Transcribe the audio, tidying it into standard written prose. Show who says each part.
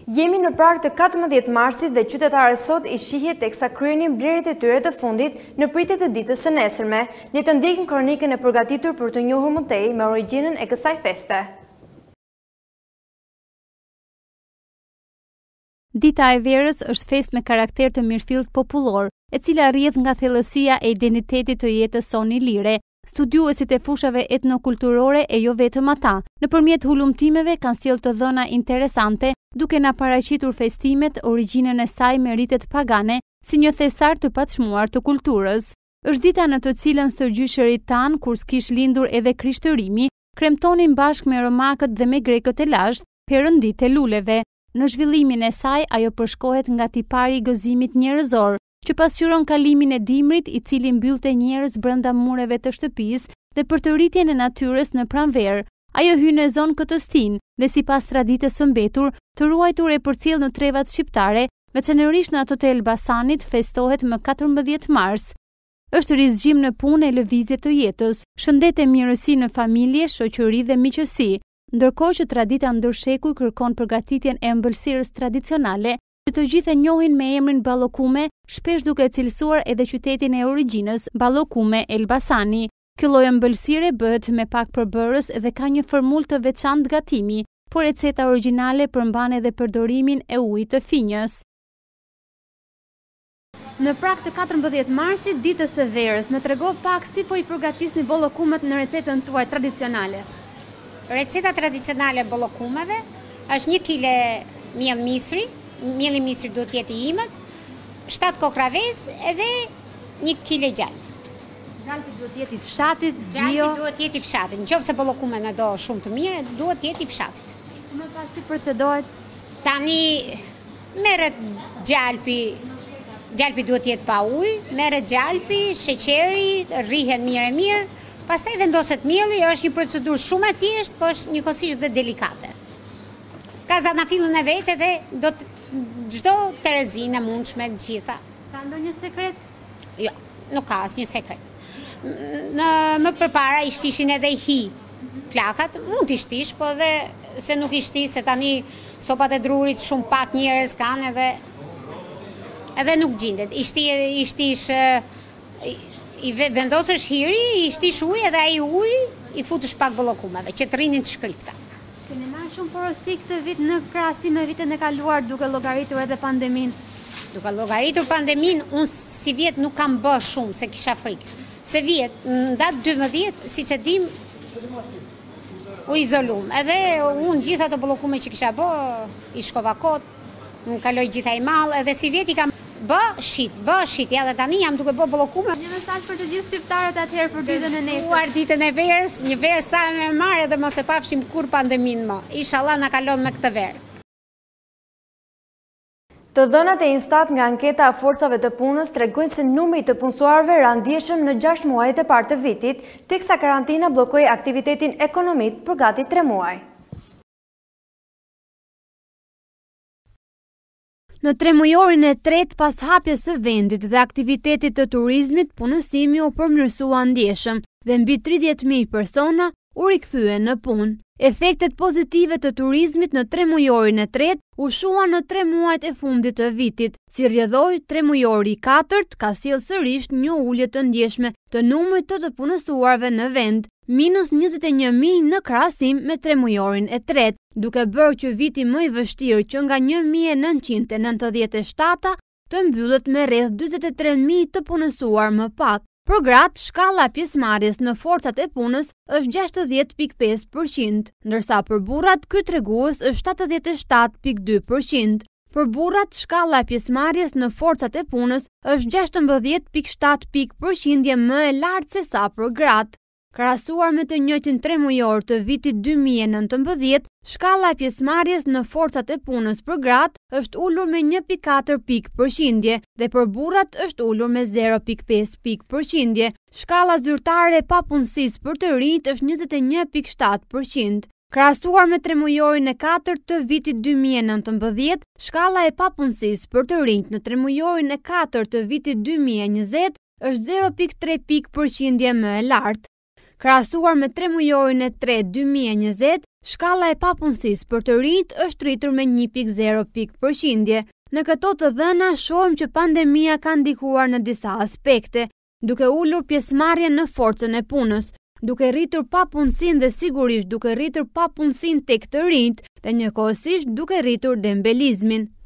Speaker 1: Jemi në prag të 14 marsit dhe qytetarët sot i shihet teksa kryenin blerjet e tyre të fundit në pritje të ditës së nesërme. Le të ndjekim kronikën e përgatitur për të njohur më tej me origjinën e kësaj feste.
Speaker 2: Dita e verës është festë me karakter të mirëfillt popullor, e cila rrjedh nga thellësia e identitetit të jetës soni lire. Studiuesit e fushave etnokulturore e jo vetëm ata, nëpërmjet hulumtimeve kanë sjellë të dhëna interesante, duke na paraqitur festimet, origjinën e saj me ritet pagane, si një thesar të paçmuar të kulturës. Është dita në të cilën stërgjyshërit tanë, kur s'kish lindur edhe Krishtërimi, kremtonin bashkë me romakët dhe me grekët e lashtë, perëndit e luleve. Në zhvillimin e saj, ajo përshkohet nga tipari i gëzimit njerëzor, që pasqyron kalimin e dimrit i cili mbyllte njerëz brenda mureve të shtëpisë dhe për të rritjen e natyrës në pranverë. Ajo hyn në zonë këtostin dhe sipas traditës së mbetur, të ruajtur e përcjell në trevat shqiptare, veçanërisht në ato të Elbasanit, festohet më 14 mars. Është rizgjim në punë e lëvizje të jetës, shëndet e mirësi në familje, shoqëri dhe miqësi, ndërkohë që tradita ndërshekuj kërkon përgatitjen e embelsirës tradicionale, që të gjithë e njohin me emrin Ballokumja, shpesh duke cilësuar edhe qytetin e origjinës, Ballokumja Elbasani. Kjo lloj embelsire bëhet me pak përbërës dhe ka një formulë të veçantë gatimi, por receta origjinale përmban edhe përdorimin e ujit të finjës.
Speaker 3: Në prag të 14 marsit, ditës së verës, më trego pak si po i përgatisni bollokumët në recetën tuaj tradicionale.
Speaker 4: Receta tradicionale e bollokumeve është 1 kg miell misri. Mielli misri duhet jetë i imët, 7 kokra vezë edhe 1 kg gjalp.
Speaker 3: Gjalpi duhet jetë i fshatit, bio.
Speaker 4: Gjalpi duhet jetë i fshatit. Nëse bollokumen e do shumë të mirë, duhet jetë i fshatit.
Speaker 3: Më pas si procedohet?
Speaker 4: Tani merret gjalpi duhet jetë pa ujë, merret gjalpi, sheqeri, rrihet mirë. Pastaj vendoset mielli, është një procedurë shumë e thjeshtë, por është njëkohësisht dhe delikate. Ka zanafillën e vetë dhe do të çdo terezinë e mundshme të gjitha.
Speaker 3: Ka ndonjë sekret?
Speaker 4: Jo, nuk ka asnjë sekret. Më përpara i shtishin edhe i hi plakat, mund t'i shtish, po dhe se nuk i shtis, se tani sopat e drurit shumë pak njerëz kanë edhe nuk gjendet. I shtish i vendosësh hiri, i shtish ujë edhe ai ujë i futesh pak bollokumeve që të rrinin të shkrifta.
Speaker 3: Keni marrë shumë porosi këtë vit në krahasim me vitet e kaluar duke llogaritur edhe pandemin.
Speaker 4: Duke llogaritur pandemin, unë si vjet nuk kam bërë shumë se kisha frikë. Se vjet, në datë 12, siç e dim, u izolum. Edhe unë gjitha ato bollokume që kisha bërë, i shkova kot, më kaloi gjithaj mall, edhe si vjet i kam bë shit, ja dhe tani jam duke bë bollokume.
Speaker 3: Një mesazh për të gjithë shqiptarët atëherë për ditën e nesër.
Speaker 4: Për ditën e verës, një verë sa më e marrë dhe mos e pafshim kur pandemin më. Inshallah na kalon me këtë verë.
Speaker 1: Të dhënat e Instat nga anketa e forcave të punës tregojnë se numri të punësuarve randjeshëm në 6 muajt e parë të vitit, teksa karantina bllokoi aktivitetin ekonomik për gati 3 muaj.
Speaker 3: Në 3 muajorin e tretë pas hapjes së vendit dhe aktivitetit të turizmit, punësimi u përmirësua ndjeshëm dhe mbi 30.000 persona u rikthyen në punë. Efektet pozitive të turizmit në 3 muajorin e tretë u shuan në 3 muajt e fundit të vitit. Si rrjedhoi, 3 mujori i katërt ka sjellë sërish një ulje të ndjeshme të numrit të punësuarve në vend, minus 21.000 në krahasim me 3 muajorin e tretë, duke bërë që viti më i vështirë që nga 1997 të mbyllet me rreth 43.000 të punësuar më pak. Për gratë, shkalla e pjesëmarrjes në forcat e punës është 60.5%, ndërsa për burrat ky tregues është 77.2%. Për burrat, shkalla e pjesëmarrjes në forcat e punës është 16.7% më e lartë se sa për gratë. Krahasuar me të njëjtin 3 mujor të vitit 2019, shkalla e pjesëmarrjes në forcat e punës për gratë është ulur me 1.4% dhe për burrat është ulur me 0.5%. Shkalla zyrtare e papunësisë për të rinjt është 21.7%. Krahasuar me 3 mujorin e 4 të vitit 2019, shkalla e papunësisë për të rinjt në 3 mujorin e 4 të vitit 2020 është 0.3% më e lartë. Krahasuar me 3 mujorin e 3 2020, shkalla e papunësisë për të rinjt është rritur me 1.0%. Në këto të dhëna shohim që pandemia ka ndikuar në disa aspekte, duke ulur pjesëmarrjen në forcën e punës, duke rritur papunësinë dhe sigurisht duke rritur papunësinë tek të rinjt, dhe njëkohësisht duke rritur dembelizmin.